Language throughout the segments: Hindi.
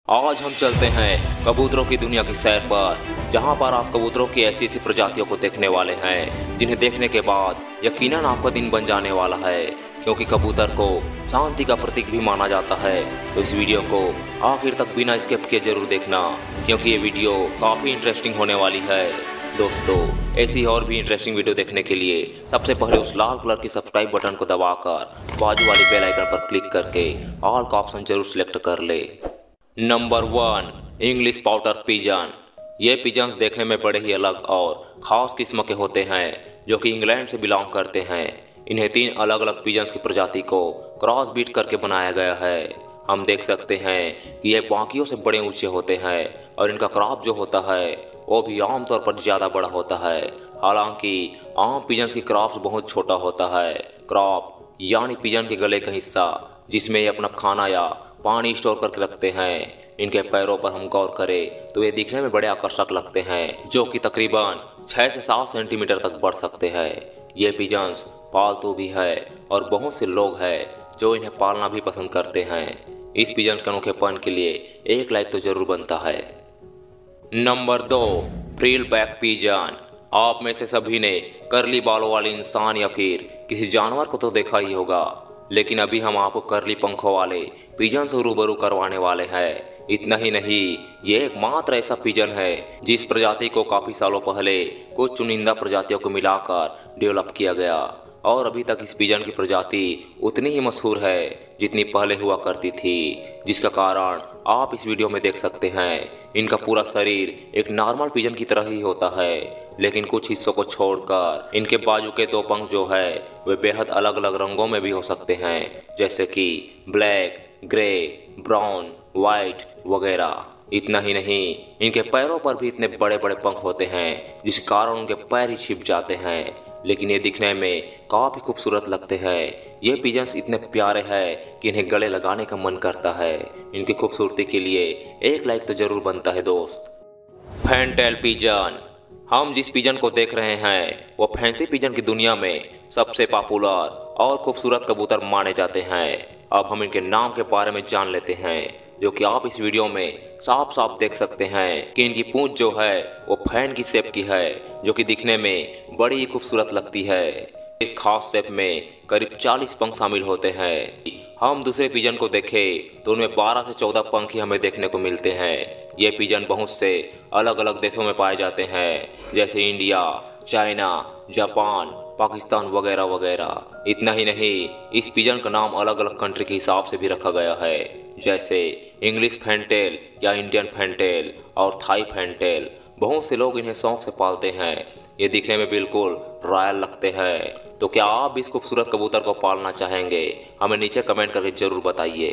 आज हम चलते हैं कबूतरों की दुनिया की सैर पर, जहां पर आप कबूतरों की ऐसी ऐसी प्रजातियों को देखने वाले हैं जिन्हें देखने के बाद यकीनन आपका दिन बन जाने वाला है, क्योंकि कबूतर को शांति का प्रतीक भी माना जाता है। तो इस वीडियो को आखिर तक बिना स्किप किए जरूर देखना, क्योंकि ये वीडियो काफ़ी इंटरेस्टिंग होने वाली है। दोस्तों, ऐसी और भी इंटरेस्टिंग वीडियो देखने के लिए सबसे पहले उस लाल कलर की सब्सक्राइब बटन को दबाकर बाजू वाली बेल आइकन पर क्लिक करके ऑल का ऑप्शन जरूर सिलेक्ट कर ले। Number 1, English pouter pigeon. ये पिजन्स देखने में बड़े ही अलग और ख़ास किस्म के होते हैं, जो कि इंग्लैंड से बिलोंग करते हैं। इन्हें 3 अलग अलग पिजन्स की प्रजाति को क्रॉस बीट करके बनाया गया है। हम देख सकते हैं कि ये बाकियों से बड़े ऊंचे होते हैं और इनका क्रॉप जो होता है वो भी आमतौर पर ज़्यादा बड़ा होता है। हालांकि आम पिजन्स की क्रॉप बहुत छोटा होता है। क्रॉप यानी पिजन के गले का हिस्सा जिसमें ये अपना खाना या पानी स्टोर करके रखते हैं। इनके पैरों पर हम गौर करें तो ये दिखने में बड़े आकर्षक लगते हैं, जो कि तकरीबन 6 से 7 सेंटीमीटर तक बढ़ सकते हैं। ये पिजन्स पालतू भी है और बहुत से लोग हैं जो इन्हें पालना भी पसंद करते हैं। इस पिजन के अनोखेपन के लिए एक लाइक तो जरूर बनता है। Number 2, frillback pigeon. आप में से सभी ने करली बालों वाले इंसान या फिर किसी जानवर को तो देखा ही होगा, लेकिन अभी हम आपको करली पंखों वाले पिजन से रूबरू करवाने वाले हैं। इतना ही नहीं, ये एकमात्र ऐसा पिजन है जिस प्रजाति को काफ़ी सालों पहले कुछ चुनिंदा प्रजातियों को मिलाकर डेवलप किया गया, और अभी तक इस पिजन की प्रजाति उतनी ही मशहूर है जितनी पहले हुआ करती थी, जिसका कारण आप इस वीडियो में देख सकते हैं। इनका पूरा शरीर एक नॉर्मल पिजन की तरह ही होता है, लेकिन कुछ हिस्सों को छोड़कर इनके बाजू के 2 पंख जो है वे बेहद अलग अलग रंगों में भी हो सकते हैं, जैसे कि ब्लैक, ग्रे, ब्राउन, वाइट वगैरह। इतना ही नहीं, इनके पैरों पर भी इतने बड़े बड़े पंख होते हैं जिस कारण उनके पैर ही छिप जाते हैं, लेकिन ये दिखने में काफ़ी खूबसूरत लगते हैं। ये पिजन्स इतने प्यारे हैं कि इन्हें गले लगाने का मन करता है। इनकी खूबसूरती के लिए एक लाइक तो जरूर बनता है दोस्त। Fantail pigeon. हम जिस पिजन को देख रहे हैं वो फैंसी पिजन की दुनिया में सबसे पॉपुलर और खूबसूरत कबूतर माने जाते हैं। अब हम इनके नाम के बारे में जान लेते हैं, जो कि आप इस वीडियो में साफ साफ देख सकते हैं कि इनकी पूंछ जो है वो फैन की शेप की है, जो कि दिखने में बड़ी ही खूबसूरत लगती है। इस खास शेप में करीब 40 पंख शामिल होते हैं। हम दूसरे पिजन को देखें तो उनमें 12 से 14 पंख ही हमें देखने को मिलते हैं। ये पिजन बहुत से अलग अलग देशों में पाए जाते हैं, जैसे इंडिया, चाइना, जापान, पाकिस्तान वगैरह वगैरह। इतना ही नहीं, इस पिजन का नाम अलग अलग कंट्री के हिसाब से भी रखा गया है, जैसे इंग्लिश फैनटेल या इंडियन फैनटेल और थाई फैनटेल। बहुत से लोग इन्हें शौक से पालते हैं। ये दिखने में बिल्कुल रॉयल लगते हैं। तो क्या आप भी इस खूबसूरत कबूतर को पालना चाहेंगे? हमें नीचे कमेंट करके जरूर बताइए।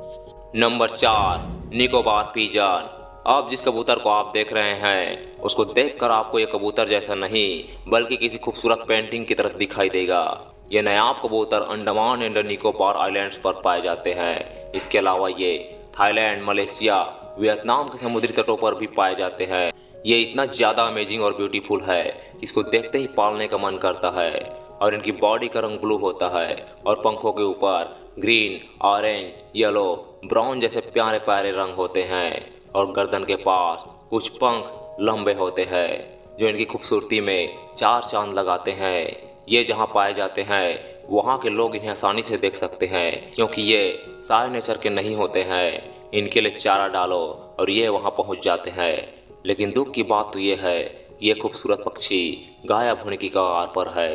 Number 4, Nicobar pigeon. अब जिस कबूतर को आप देख रहे हैं उसको देखकर आपको ये कबूतर जैसा नहीं बल्कि किसी खूबसूरत पेंटिंग की तरह दिखाई देगा। ये नायाब कबूतर अंडमान एंड निकोबार आइलैंड्स पर पाए जाते हैं। इसके अलावा ये थाईलैंड, मलेशिया, वियतनाम के समुद्री तटों पर भी पाए जाते हैं। ये इतना ज़्यादा अमेजिंग और ब्यूटीफुल है, इसको देखते ही पालने का मन करता है। और इनकी बॉडी का रंग ब्लू होता है और पंखों के ऊपर ग्रीन, ऑरेंज, येलो, ब्राउन जैसे प्यारे प्यारे रंग होते हैं, और गर्दन के पास कुछ पंख लंबे होते हैं जो इनकी खूबसूरती में 4 चांद लगाते हैं। ये जहाँ पाए जाते हैं वहाँ के लोग इन्हें आसानी से देख सकते हैं, क्योंकि ये सारे नेचर के नहीं होते हैं। इनके लिए चारा डालो और ये वहाँ पहुँच जाते हैं। लेकिन दुख की बात तो ये है कि ये खूबसूरत पक्षी गायब होने की कगार पर है।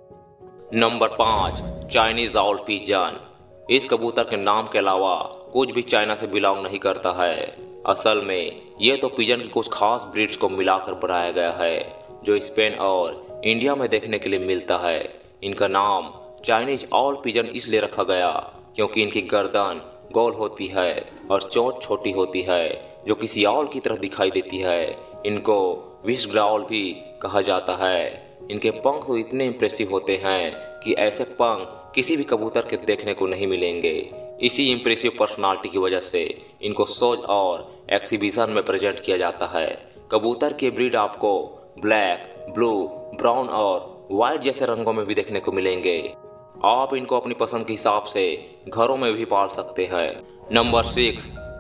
Number 5, Chinese owl pigeon. इस कबूतर के नाम के अलावा कुछ भी चाइना से बिलोंग नहीं करता है। असल में ये तो पिजन की कुछ खास ब्रीड्स को मिलाकर बनाया गया है, जो स्पेन और इंडिया में देखने के लिए मिलता है। इनका नाम चाइनीज आउल पिजन इसलिए रखा गया क्योंकि इनकी गर्दन गोल होती है और चोंच छोटी होती है, जो किसी आउल की तरह दिखाई देती है। इनको विस्क्ड आउल भी कहा जाता है। इनके पंख तो इतने इंप्रेसिव होते हैं कि ऐसे पंख किसी भी कबूतर के देखने को नहीं मिलेंगे। इसी इंप्रेसिव पर्सनालिटी की वजह से इनको शोज और एक्सिबिशन में प्रेजेंट किया जाता है। कबूतर के ब्रीड आपको ब्लैक, ब्लू, ब्राउन और वाइट जैसे रंगों में भी देखने को मिलेंगे। आप इनको अपनी पसंद के हिसाब से घरों में भी पाल सकते हैं। Number 6,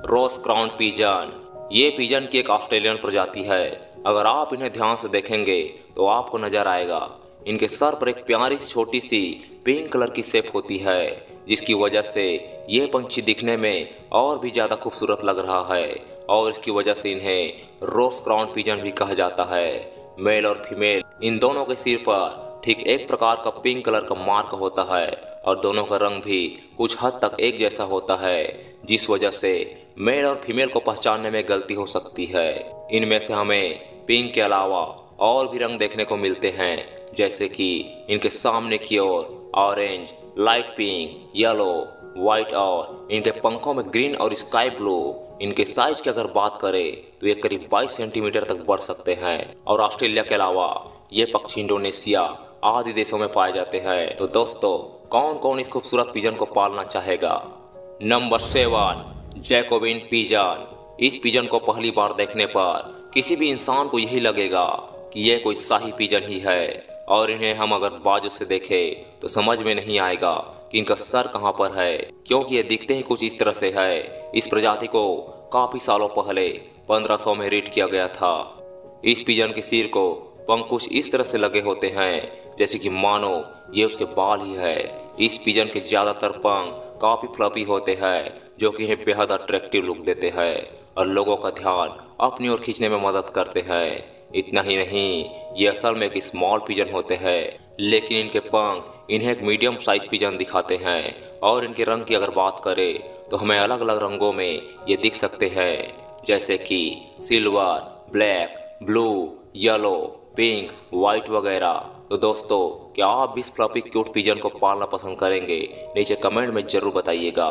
rose crown pigeon. ये पिजन की एक ऑस्ट्रेलियन प्रजाति है। अगर आप इन्हें ध्यान से देखेंगे तो आपको नजर आएगा इनके सर पर एक प्यारी सी छोटी सी पिंक कलर की शेप होती है, जिसकी वजह से ये पंछी दिखने में और भी ज्यादा खूबसूरत लग रहा है और इसकी वजह से इन्हें रोज क्राउन पिजन भी कहा जाता है। मेल और फीमेल इन दोनों के सिर पर ठीक एक प्रकार का पिंक कलर का मार्क होता है और दोनों का रंग भी कुछ हद तक एक जैसा होता है, जिस वजह से मेल और फीमेल को पहचानने में गलती हो सकती है। इनमें से हमें पिंक के अलावा और भी रंग देखने को मिलते हैं, जैसे कि इनके सामने की ओर orange, light pink, yellow, white और इनके पंखों में ग्रीन और स्काई ब्लू। इनके साइज की अगर बात करें तो ये करीब 22 सेंटीमीटर तक बढ़ सकते हैं और ऑस्ट्रेलिया के अलावा ये पक्षी इंडोनेशिया आदि देशों में पाए जाते हैं। तो दोस्तों, कौन कौन इस खूबसूरत पिजन को पालना चाहेगा? Number 7, Jacobin pigeon. इस पिजन को पहली बार देखने पर किसी भी इंसान को यही लगेगा कि यह कोई शाही पिजन ही है और इन्हें हम अगर बाजू से देखें तो समझ में नहीं आएगा कि इनका सर कहां पर है, क्योंकि ये दिखते ही कुछ इस तरह से है। इस प्रजाति को काफी सालों पहले 1500 में रीड किया गया था। इस पिजन के सिर को पंख कुछ इस तरह से लगे होते हैं जैसे कि मानो ये उसके बाल ही है। इस पिजन के ज्यादातर पंख काफी फ्लफी होते हैं जो कि इन्हें बेहद अट्रैक्टिव लुक देते हैं और लोगों का ध्यान अपनी ओर खींचने में मदद करते हैं। इतना ही नहीं, ये असल में एक स्मॉल पिजन होते हैं, लेकिन इनके पंख इन्हें एक मीडियम साइज पिजन दिखाते हैं और इनके रंग की अगर बात करें तो हमें अलग अलग रंगों में ये दिख सकते हैं, जैसे कि silver, black, blue, yellow, pink, white वगैरह। तो दोस्तों, क्या आप भी इस फ्लफी क्यूट पिजन को पालना पसंद करेंगे? नीचे कमेंट में जरूर बताइएगा।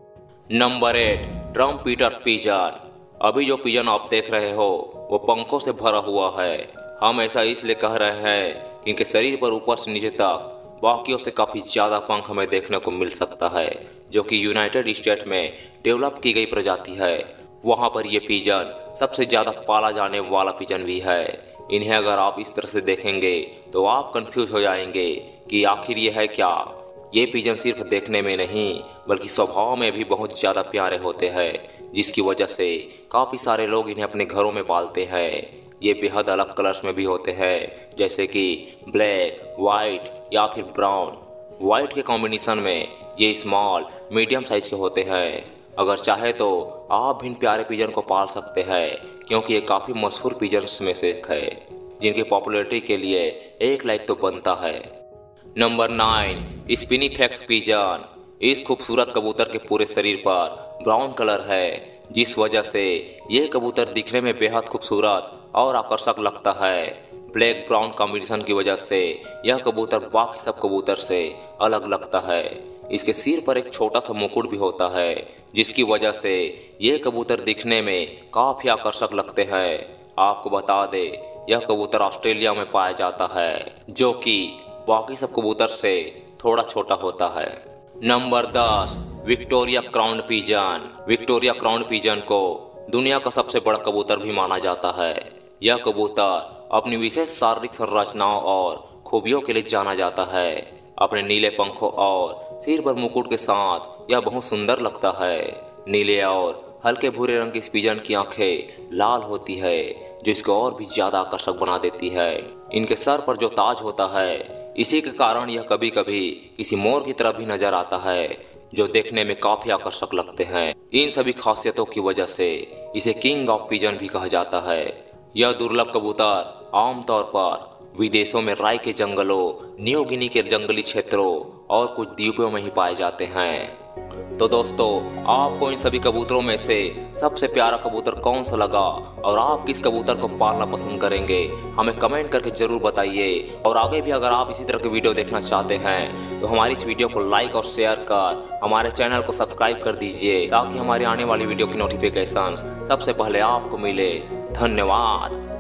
Number 8, trumpeter pigeon. अभी जो पिजन आप देख रहे हो वो पंखों से भरा हुआ है। हम ऐसा इसलिए कह रहे हैं कि इनके शरीर पर ऊपर से नीचे तक बाकियों से काफी ज्यादा पंख हमें देखने को मिल सकता है, जो कि यूनाइटेड स्टेट में डेवलप की गई प्रजाति है। वहां पर यह पिजन सबसे ज्यादा पाला जाने वाला पिजन भी है। इन्हें अगर आप इस तरह से देखेंगे तो आप कंफ्यूज हो जाएंगे कि आखिर ये है क्या। ये पिजन सिर्फ देखने में नहीं बल्कि स्वभाव में भी बहुत ज्यादा प्यारे होते हैं, जिसकी वजह से काफी सारे लोग इन्हें अपने घरों में पालते हैं। ये बेहद अलग कलर्स में भी होते हैं, जैसे कि ब्लैक, वाइट या फिर ब्राउन। वाइट के कॉम्बिनेशन में ये स्मॉल मीडियम साइज के होते हैं। अगर चाहे तो आप भी इन प्यारे पिजन को पाल सकते हैं, क्योंकि ये काफी मशहूर पिजन्स में से एक है जिनकी पॉपुलैरिटी के लिए एक लाइक तो बनता है। Number 9, spinifex pigeon. इस खूबसूरत कबूतर के पूरे शरीर पर ब्राउन कलर है, जिस वजह से यह कबूतर दिखने में बेहद खूबसूरत और आकर्षक लगता है। ब्लैक ब्राउन कॉम्बिनेशन की वजह से यह कबूतर बाकी सब कबूतर से अलग लगता है। इसके सिर पर एक छोटा सा मुकुट भी होता है, जिसकी वजह से ये कबूतर दिखने में काफी आकर्षक लगते हैं। आपको बता दे, यह कबूतर ऑस्ट्रेलिया में पाया जाता है, जो कि बाकी सब कबूतर से थोड़ा छोटा होता है। Number 10, Victoria crown pigeon. Victoria crown pigeon को दुनिया का सबसे बड़ा कबूतर भी माना जाता है। यह कबूतर अपनी विशेष शारीरिक संरचनाओं और खूबियों के लिए जाना जाता है। अपने नीले पंखों और सिर पर मुकुट के साथ यह बहुत सुंदर लगता है। नीले और हल्के भूरे रंग की इस पिजन की आंखें लाल होती है, जो इसको और भी ज्यादा आकर्षक बना देती है। इनके सर पर जो ताज होता है, इसी के कारण यह कभी कभी किसी मोर की तरह भी नजर आता है, जो देखने में काफी आकर्षक लगते हैं। इन सभी खासियतों की वजह से इसे किंग ऑफ पिजन भी कहा जाता है। यह दुर्लभ कबूतर आमतौर पर विदेशों में राई के जंगलों, न्यू गिनी के जंगली क्षेत्रों और कुछ द्वीपों में ही पाए जाते हैं। तो दोस्तों, आपको इन सभी कबूतरों में से सबसे प्यारा कबूतर कौन सा लगा और आप किस कबूतर को पालना पसंद करेंगे, हमें कमेंट करके जरूर बताइए। और आगे भी अगर आप इसी तरह की वीडियो देखना चाहते हैं तो हमारी इस वीडियो को लाइक और शेयर कर हमारे चैनल को सब्सक्राइब कर दीजिए, ताकि हमारी आने वाली वीडियो की नोटिफिकेशन सबसे पहले आपको मिले। धन्यवाद।